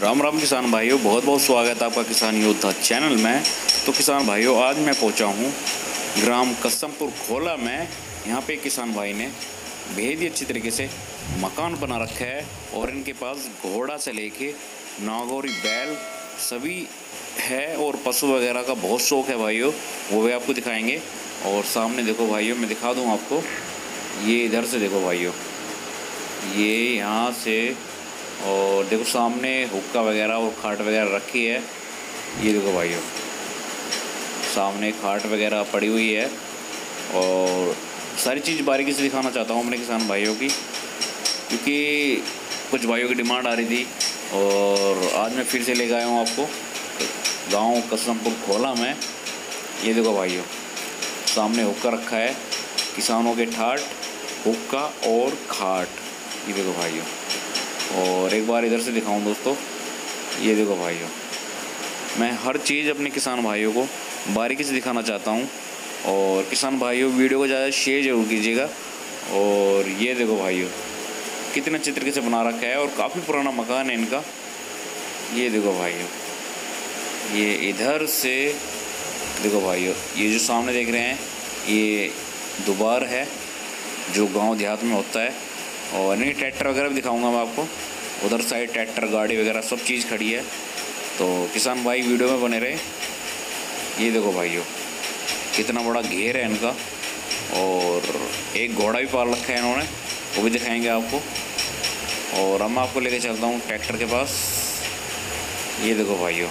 राम राम किसान भाइयों, बहुत बहुत स्वागत है आपका किसान योद्धा चैनल में। तो किसान भाइयों, आज मैं पहुंचा हूं ग्राम कसमपुर खोला में। यहां पे किसान भाई ने बेहद ही अच्छी तरीके से मकान बना रखा है और इनके पास घोड़ा से लेके नागौरी बैल सभी है और पशु वगैरह का बहुत शौक है भाइयों, वो भी आपको दिखाएंगे। और सामने देखो भाइयों, मैं दिखा दूँ आपको, ये इधर से देखो भाइयों, ये यहाँ से, और देखो सामने हुक्का वगैरह और खाट वगैरह रखी है। ये देखो भाइयों, सामने खाट वगैरह पड़ी हुई है और सारी चीज़ बारीकी से दिखाना चाहता हूँ अपने किसान भाइयों की, क्योंकि कुछ भाइयों की डिमांड आ रही थी और आज मैं फिर से लेकर आया हूँ आपको गांव कसमपुर खोला में। ये देखो भाइयों, सामने हुक्का रखा है, किसानों के ठाट, हुक्का और खाट। ये देखो भाइयों, और एक बार इधर से दिखाऊं दोस्तों, ये देखो भाइयों, मैं हर चीज़ अपने किसान भाइयों को बारीकी से दिखाना चाहता हूं। और किसान भाइयों, वीडियो को ज़्यादा शेयर जरूर कीजिएगा। और ये देखो भाइयों, कितने अच्छे तरीके से बना रखा है और काफ़ी पुराना मकान है इनका। ये देखो भाइयों, ये इधर से देखो भाइयों, ये जो सामने देख रहे हैं ये दुबार है जो गांव देहात में होता है। और नहीं, ट्रैक्टर वगैरह भी दिखाऊंगा मैं आपको, उधर साइड ट्रैक्टर गाड़ी वगैरह सब चीज़ खड़ी है। तो किसान भाई वीडियो में बने रहे। ये देखो भाइयों, कितना बड़ा घेर है इनका, और एक घोड़ा भी पाल रखा है इन्होंने, वो भी दिखाएंगे आपको। और अब मैं आपको लेके चलता हूँ ट्रैक्टर के पास। ये देखो भाइयों,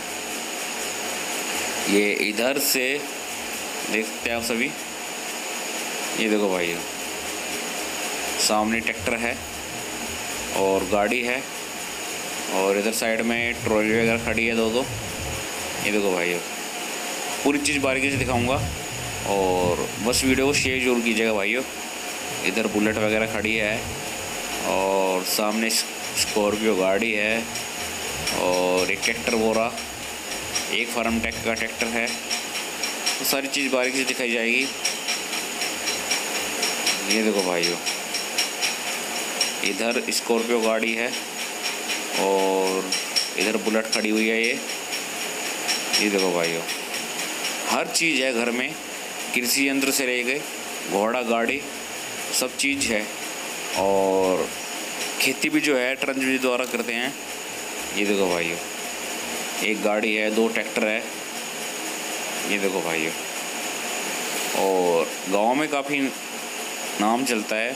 ये इधर से देखते हैं आप सभी। ये देखो भाइयों, सामने ट्रैक्टर है और गाड़ी है, और इधर साइड में ट्रॉली वगैरह खड़ी है दो। ये देखो भाइयों, पूरी चीज़ बारीकी से दिखाऊंगा और बस वीडियो को शेयर जरूर कीजिएगा भाइयों। इधर बुलेट वगैरह खड़ी है और सामने स्कॉर्पियो गाड़ी है और एक ट्रैक्टर बोरा, एक फार्म टेक का ट्रैक्टर है। तो सारी चीज़ बारीकी से दिखाई जाएगी। ये देखो भाइयों, इधर स्कॉर्पियो गाड़ी है और इधर बुलेट खड़ी हुई है। ये देखो भाइयों, हर चीज़ है घर में, कृषि यंत्र से लेके घोड़ा गाड़ी सब चीज़ है। और खेती भी जो है ट्रंच विधि द्वारा करते हैं। ये देखो भाइयों, एक गाड़ी है, दो ट्रैक्टर है। ये देखो भाइयों, और गांव में काफ़ी नाम चलता है।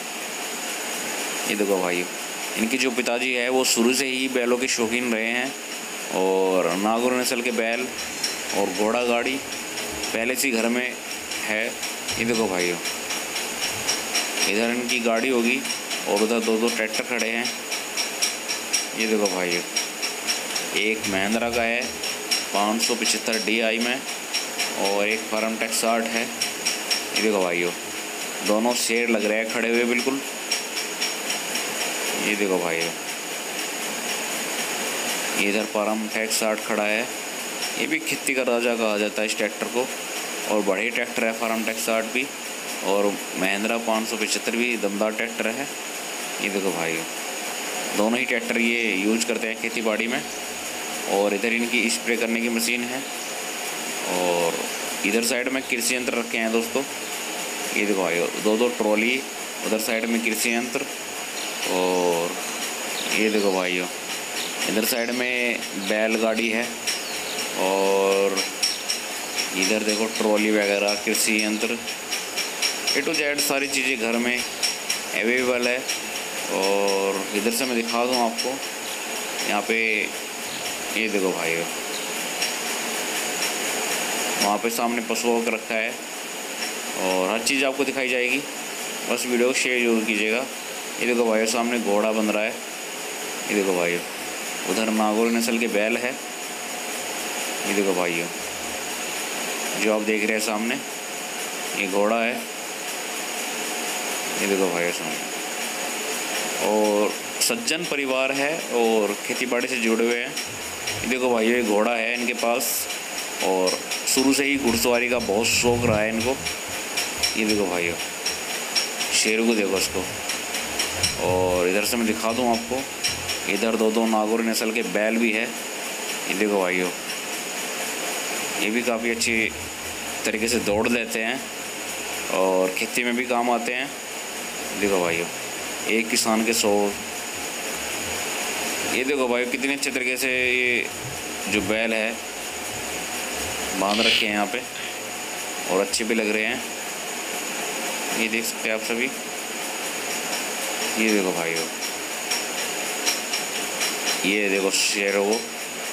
ये देखो भाइयों, इनके जो पिताजी है वो शुरू से ही बैलों के शौकीन रहे हैं और नागौर नस्ल के बैल और घोड़ा गाड़ी पहले से घर में है। ये देखो भाइयों, इधर इनकी गाड़ी होगी और उधर दो ट्रैक्टर खड़े हैं। ये देखो भाइयों, एक महिंद्रा का है 575 DI में और एक फार्म टेक 60 है। ये देखो भाइयों, दोनों शेर लग रहे हैं खड़े हुए बिल्कुल। ये देखो भाइयों, इधर फार्म टेक 60 खड़ा है, ये भी खेती का राजा कहा जाता है इस ट्रैक्टर को। और बड़े ट्रैक्टर है फार्म टेक 60 भी, और महिंद्रा 575 भी दमदार ट्रैक्टर है। ये देखो भाइयों, दोनों ही ट्रैक्टर ये यूज करते हैं खेती बाड़ी में। और इधर इनकी स्प्रे करने की मशीन है और इधर साइड में कृषि यंत्र रखे हैं दोस्तों। ये देखो भाइयों, दो ट्रॉली, उधर साइड में कृषि यंत्र। और ये देखो भाइयों, इधर साइड में बैलगाड़ी है और इधर देखो ट्रॉली वगैरह, कृषि यंत्र, A to Z सारी चीज़ें घर में अवेलेबल है। और इधर से मैं दिखा दूँ आपको, यहाँ पे ये देखो भाइयों, वहाँ पे सामने पशुओं का रखा है और हर चीज़ आपको दिखाई जाएगी। बस वीडियो को शेयर जरूर कीजिएगा। ये देखो भाइयों, सामने घोड़ा बन रहा है। ये देखो भाइयों, उधर नागौर नस्ल के बैल है। ये देखो भाइयों, जो आप देख रहे हैं सामने ये घोड़ा है। ये देखो भाइयों सामने, और सज्जन परिवार है और खेती बाड़ी से जुड़े हुए हैं। ये देखो भाइयों, ये घोड़ा है इनके पास और शुरू से ही घुड़सवारी का बहुत शौक रहा है इनको। ये देखो भाइयों, शेर को देखो इसको। और इधर से मैं दिखा दूँ आपको, इधर दो दो नागौरी नस्ल के बैल भी है। ये देखो भाइयों, ये भी काफ़ी अच्छी तरीके से दौड़ लेते हैं और खेती में भी काम आते हैं। देखो भाइयों, एक किसान के 100। ये देखो भाइयों, कितने अच्छे तरीके से ये जो बैल है बांध रखे हैं यहाँ पे, और अच्छे भी लग रहे हैं। ये देख सकते हैं आप सभी। ये देखो भाइयों, ये देखो शेरों को।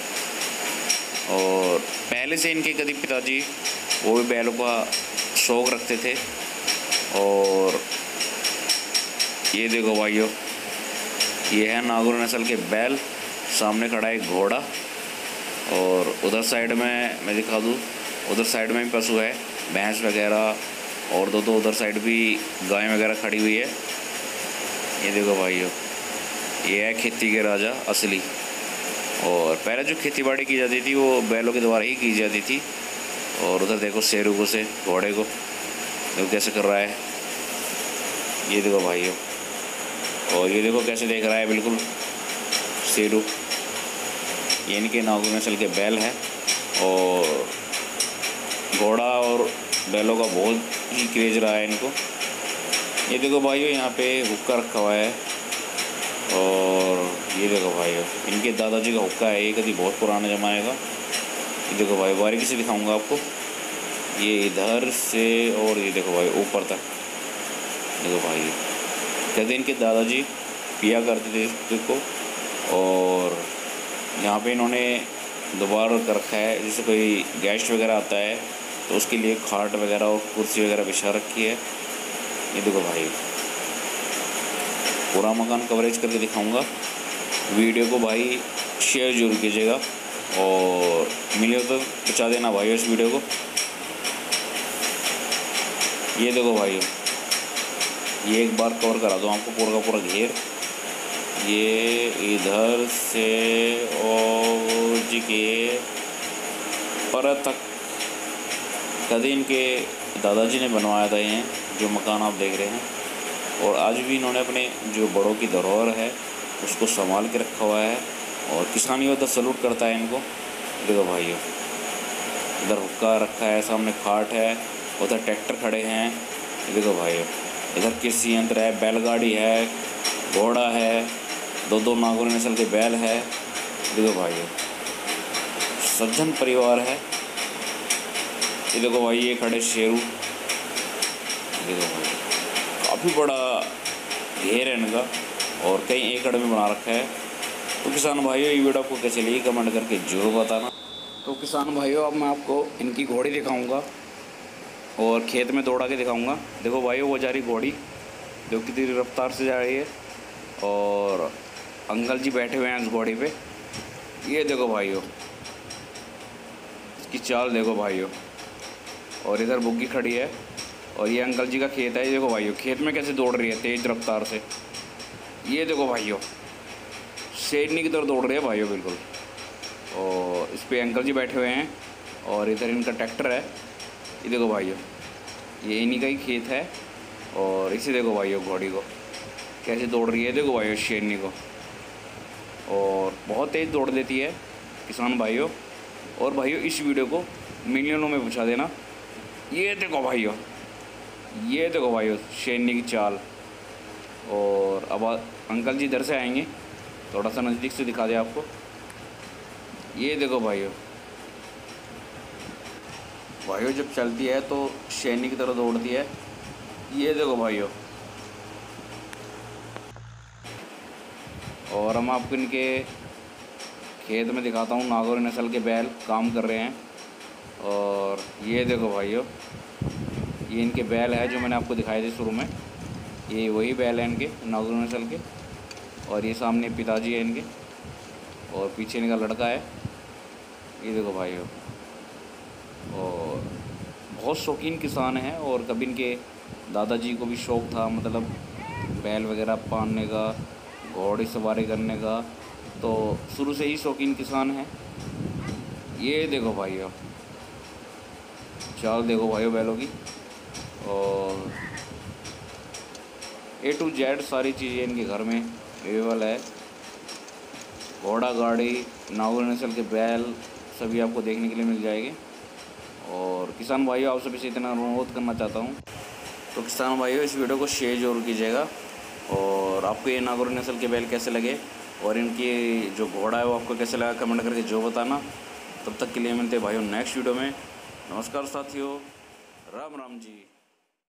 और पहले से इनके कभी पिताजी वो भी बैलों का शौक़ रखते थे। और ये देखो भाइयों, ये है नागौरी नस्ल के बैल। सामने खड़ा है एक घोड़ा, और उधर साइड में मैं दिखा दूँ, उधर साइड में भी पशु है, भैंस वगैरह, और दो उधर साइड भी गाय वगैरह खड़ी हुई है। ये देखो भाइयों, ये है खेती के राजा असली। और पहले जो खेती बाड़ी की जाती थी वो बैलों के द्वारा ही की जाती थी। और उधर देखो शेरू को से घोड़े को देखो कैसे कर रहा है। ये देखो भाइयों, और ये देखो कैसे देख रहा है बिल्कुल शेरू। ये इनके नागौरी नस्ल के बैल है। और घोड़ा और बैलों का बहुत ही क्रेज रहा है इनको। ये देखो भाइयों, यहाँ पे हुक्का रखा हुआ है। और ये देखो भाइयों, इनके दादाजी का हुक्का है, ये कभी बहुत पुराने ज़माने का। ये देखो भाई, बारीकी से दिखाऊंगा आपको। ये इधर से और ये देखो भाई ऊपर तक। देखो भाई, कहते इनके दादाजी पिया करते थे इसको। और यहाँ पे इन्होंने दोबारा कर रखा है, जैसे कोई गेस्ट वगैरह आता है तो उसके लिए खाट वगैरह और कुर्सी वगैरह बिछा रखी है। ये देखो भाई, पूरा मकान कवरेज करके दिखाऊंगा। वीडियो को भाई शेयर जरूर कीजिएगा, और मिले तो पहुँचा देना भाई इस वीडियो को। ये देखो भाई, ये एक बार कवर करा दो आपको पूरा का पूरा घेर। ये इधर से और जी के पर तक कभी इनके दादाजी ने बनवाया था ये जो मकान आप देख रहे हैं। और आज भी इन्होंने अपने जो बड़ों की धरोहर है उसको संभाल के रखा हुआ है। और किसानियों का सलूट करता है इनको। देखो भाइयों, इधर हुक्का रखा है, सामने खाट है, उधर ट्रैक्टर खड़े हैं। देखो भाइयों, इधर कृषि यंत्र है, बैलगाड़ी है, घोड़ा है, दो नागौरी नस्ल के बैल है। देखो भाइयों, सज्जन परिवार है। ये देखो भाई, ये खड़े शेरू। देखो भाई, काफ़ी बड़ा घेर है इनका, और कई एकड़ में बना रखा है। तो किसान भाइयों, ये वीडियो आपको कैसे लगी कमेंट करके जरूर बताना। तो किसान भाइयों, अब मैं आपको इनकी घोड़ी दिखाऊंगा और खेत में दौड़ा के दिखाऊंगा। देखो भाइयों, वो जा रही घोड़ी, जो कितनी रफ्तार से जा रही है। और अंकल जी बैठे हुए हैं इस घोड़ी पे। ये देखो भाइयों, इसकी चाल देखो भाइयों। और इधर बुग्गी खड़ी है, और ये अंकल जी का खेत है। ये देखो भाइयों, खेत में कैसे दौड़ रही है तेज़ रफ्तार से। ये देखो भाइयों, शेरनी की तरह दौड़ रही है भाइयों बिल्कुल। और इस पे अंकल जी बैठे हुए हैं, और इधर इनका ट्रैक्टर है। ये देखो भाइयों, ये इन्हीं का ही खेत है। और इसे देखो भाइयों, घोड़ी को कैसे दौड़ रही है। देखो भाइयों, शेरनी को, और बहुत तेज़ दौड़ देती है किसान भाइयों। और भाइयों, इस वीडियो को मिलियनों में पहुंचा देना। ये देखो भाइयों, ये देखो भाइयों, शेरनी की चाल। और अब अंकल जी इधर से आएंगे, थोड़ा सा नज़दीक से दिखा दे आपको। ये देखो भाइयों, भाइयों जब चलती है तो शेरनी की तरह दौड़ती है। ये देखो भाइयों, और हम आपको इनके खेत में दिखाता हूँ। नागौरी नस्ल के बैल काम कर रहे हैं। और ये देखो भाइयों, ये इनके बैल है जो मैंने आपको दिखाए थे शुरू में। ये वही बैल है इनके नागौरी नस्ल के। और ये सामने पिताजी है इनके, और पीछे इनका लड़का है। ये देखो भाइयों, और बहुत शौकीन किसान हैं। और कभी इनके दादाजी को भी शौक़ था, मतलब बैल वगैरह पालने का, घोड़ी सवारी करने का। तो शुरू से ही शौकीन किसान हैं। ये देखो भाइयों, चाल देखो भाइयों बैलों की। और A to Z सारी चीज़ें इनके घर में अवेलेबल है। घोड़ा गाड़ी, नागौर नस्ल के बैल सभी आपको देखने के लिए मिल जाएंगे। और किसान भाइयों, आप सभी से इतना अनुरोध करना चाहता हूँ, तो किसान भाइयों इस वीडियो को शेयर जरूर कीजिएगा। और आपको ये नागौर नस्ल के बैल कैसे लगे और इनकी जो घोड़ा है वो आपको कैसे लगा, कमेंट करके जो बताना। तब तक के लिए मिलते हैं भाइयों नेक्स्ट वीडियो में। नमस्कार साथियों, राम राम जी।